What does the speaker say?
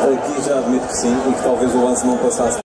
Aqui já admito que sim e que talvez o lance não passasse.